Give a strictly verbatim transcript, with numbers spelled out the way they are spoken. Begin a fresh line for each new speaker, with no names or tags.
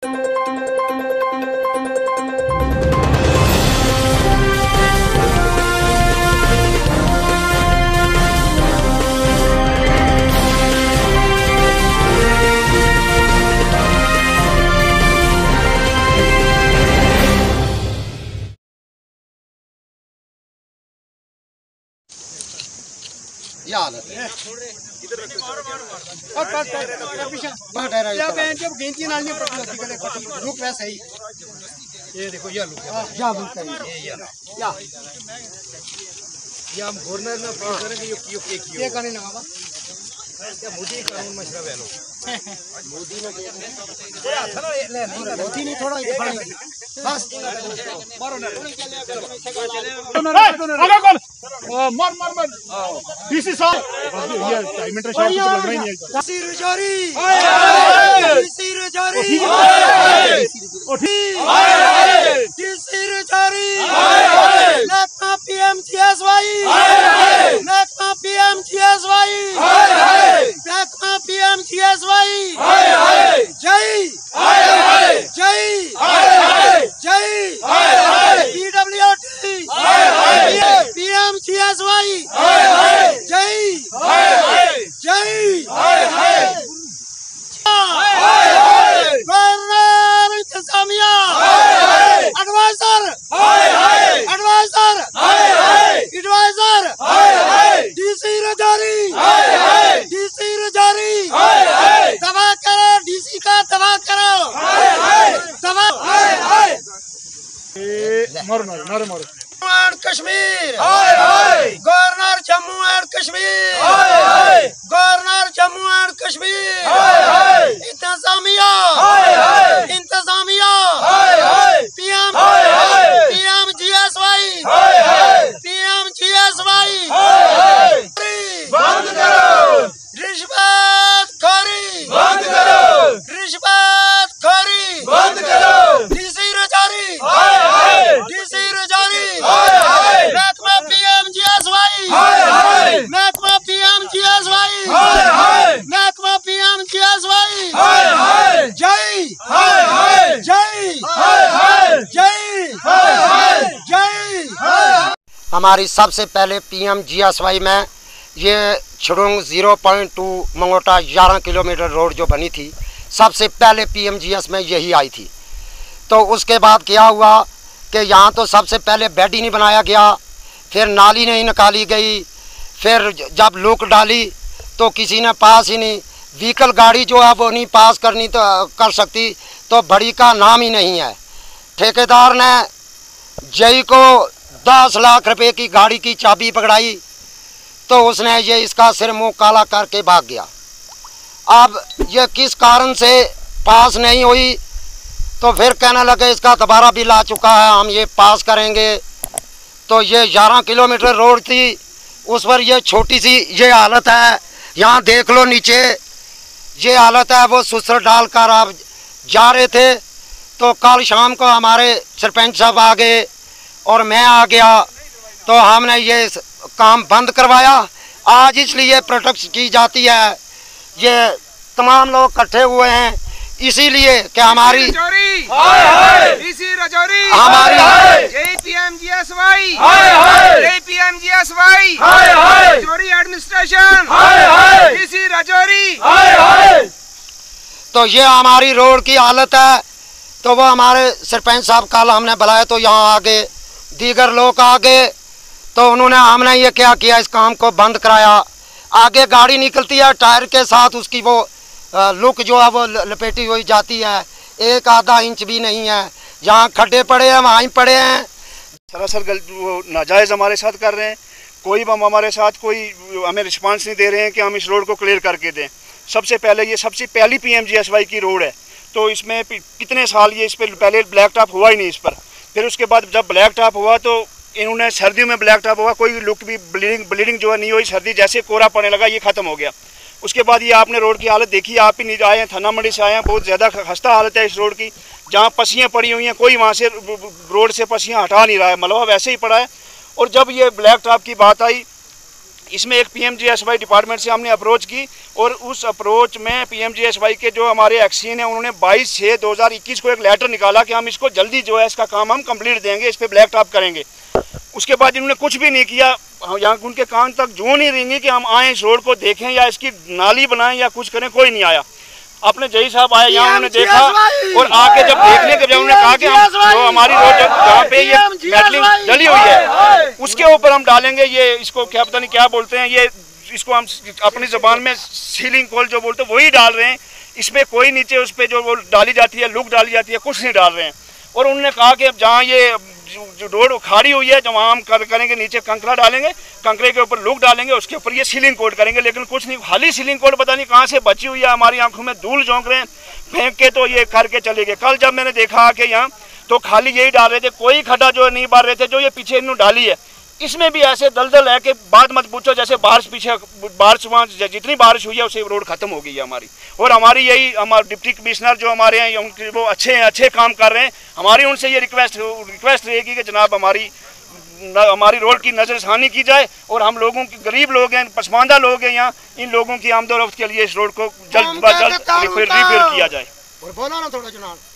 ये देखो ये लो क्या बोलते हैं ये क्या ये हम गवर्नर ने फोन करेंगे ये क्यों के क्यों ये करने ना बाबा क्या मोदी कानून मसला है लो मोदी ने ये हाथ ना ले नहीं मोदी ने थोड़ा ये बड़ा बस मारो ना आगे कौन मार मार मार डीसी साहब ये टाइम इंटर शॉट तो लग रहा ही नहीं है डीसी रजौरी डीसी रजौरी उठी डीसी रजौरी नेकमा पीएमजीएसवाई नेकमा पीएमजीएसवाई नेकमा पीएमजीएसवाई जय जय जय पीडब्ल्यूडी पीएमजीएसवाई जय जय गवर्नर इंतजामिया adviser adviser adviser DC Rajouri DC Rajouri दबा करो डीसी का दबा करो दबा मारो मारो मारो मारो and Kashmir governor Jammu and Kashmir governor Jammu and Kashmir इंतजामिया इंतजामिया पीएम पीएमजीएसवाई पीएमजीएसवाई बंद करो रिश्वत खोरी बंद करो रिश्वत खोरी बंद करो डीसी रजौरी डीसी रजौरी नेकमा पीएमजीएसवाई नेकमा पीएमजीएसवाई नेकमा पीएमजीएसवाई जय जय जय जय।
हमारी सबसे पहले पीएमजीएसवाई में ये Chhudung zero point to Mangota ग्यारह किलोमीटर रोड जो बनी थी, सबसे पहले पीएमजीएस में यही आई थी। तो उसके बाद क्या हुआ कि यहाँ तो सबसे पहले बेड ही नहीं बनाया गया, फिर नाली नहीं निकाली गई, फिर जब लुक डाली तो किसी ने पास ही नहीं, व्हीकल गाड़ी जो है वो नहीं पास करनी तो कर सकती, तो बड़ी का नाम ही नहीं है। ठेकेदार ने जय को दस लाख रुपए की गाड़ी की चाबी पकड़ाई तो उसने ये इसका सिर मुंह काला करके भाग गया। अब ये किस कारण से पास नहीं हुई तो फिर कहने लगे इसका दोबारा बिल आ चुका है, हम ये पास करेंगे। तो ये ग्यारह किलोमीटर रोड थी, उस पर ये छोटी सी ये हालत है, यहाँ देख लो नीचे ये हालत है। वो सुसर डालकर आप जा रहे थे तो कल शाम को हमारे सरपंच साहब आ गए और मैं आ गया, तो हमने ये काम बंद करवाया। आज इसलिए प्रोटेक्ट की जाती है, ये तमाम लोग इकट्ठे हुए हैं इसीलिए कि हमारी
डीसी रजौरी
हमारी
जय पीएमजीएसवाई जय PMGSY Rajouri administration DC Rajouri.
तो ये हमारी रोड की हालत है। तो वो हमारे सरपंच साहब कल हमने बुलाया तो यहाँ आगे दीगर लोग आ गए, तो उन्होंने हमने ये क्या किया, इस काम को बंद कराया। आगे गाड़ी निकलती है टायर के साथ, उसकी वो लुक जो है वो लपेटी हुई जाती है, एक आधा इंच भी नहीं है। जहाँ खड्डे पड़े हैं वहाँ ही पड़े हैं।
सरासर वो नाजायज़ हमारे साथ कर रहे हैं, कोई हमारे साथ कोई हमें रिस्पांस नहीं दे रहे हैं कि हम इस रोड को क्लियर करके दें। सबसे पहले ये सबसे पहली पीएमजीएसवाई की रोड है, तो इसमें कितने साल ये इस पर पहले ब्लैक टॉप हुआ ही नहीं इस पर। फिर उसके बाद जब ब्लैक टॉप हुआ तो इन्होंने सर्दियों में ब्लैक टॉप हुआ, कोई लुक भी ब्लीडिंग ब्लीडिंग जो है नहीं हुई, सर्दी जैसे कोहरा पड़ने लगा ये ख़त्म हो गया। उसके बाद ये आपने रोड की हालत देखी, आप ही आए हैं, थाना मंडी से आए हैं, बहुत ज़्यादा खस्ता हालत है इस रोड की। जहाँ पसियाँ पड़ी हुई हैं, कोई वहाँ से रोड से पसियाँ हटा नहीं रहा है, मलबा वैसे ही पड़ा है। और जब ये ब्लैक टॉप की बात आई इसमें एक पीएमजीएसवाई डिपार्टमेंट से हमने अप्रोच की और उस अप्रोच में पीएमजीएसवाई के जो हमारे एक्सीन हैं उन्होंने बाईस छः दो हज़ार इक्कीस को एक लेटर निकाला कि हम इसको जल्दी जो है इसका काम हम कंप्लीट देंगे, इस पर ब्लैक टॉप करेंगे। उसके बाद इन्होंने कुछ भी नहीं किया, यहाँ उनके कान तक जूं नहीं रेंगी कि हम आएँ इस रोड को देखें या इसकी नाली बनाएं या कुछ करें, कोई नहीं आया। अपने जई साहब आए यहाँ, उन्होंने देखा और आके जब देखने के जब उन्होंने कहा कि हम जो हमारी रोड जहाँ पे ये मेटलिंग डली हुई है उसके ऊपर हम डालेंगे, ये इसको क्या पता नहीं क्या बोलते हैं, ये इसको हम अपनी ज़बान में सीलिंग कोल जो बोलते हैं वही डाल रहे हैं। इसमें कोई नीचे उस पर जो वो डाली जाती है लुक डाली जाती है कुछ नहीं डाल रहे हैं। और उन्होंने कहा कि अब जहाँ ये जो रोड खाड़ी हुई है जहाँ हम कर करेंगे नीचे कंकरा डालेंगे, कंकरे के ऊपर लुक डालेंगे, उसके ऊपर ये सीलिंग कोड करेंगे। लेकिन कुछ नहीं, खाली सीलिंग कोड पता नहीं कहाँ से बची हुई है, हमारी आंखों में धूल झोंक रहे हैं, फेंक के तो ये करके चले गए। कल जब मैंने देखा कि यहाँ तो खाली यही डाल रहे थे, कोई खड्डा जो नहीं बार रहे थे, जो ये पीछे इन्होंने डाली है इसमें भी ऐसे दलदल है कि बात मत पूछो, जैसे बारिश पीछे बारिश वहाँ जितनी बारिश हुई है उसे रोड खत्म हो गई है हमारी। और हमारी यही हमारे डिप्टी कमिश्नर जो हमारे हैं उनके वो अच्छे हैं, अच्छे काम कर रहे हैं, हमारी उनसे ये रिक्वेस्ट रिक्वेस्ट रहेगी कि जनाब हमारी हमारी रोड की नज़रसानी की जाए और हम लोगों की गरीब लोग हैं, पसमानदा लोग हैं यहाँ, इन लोगों की आमदोरफ्त के लिए इस रोड को जल्द ब जल्द रिपेयर किया जाए।
और बोला ना थोड़ा जनाब।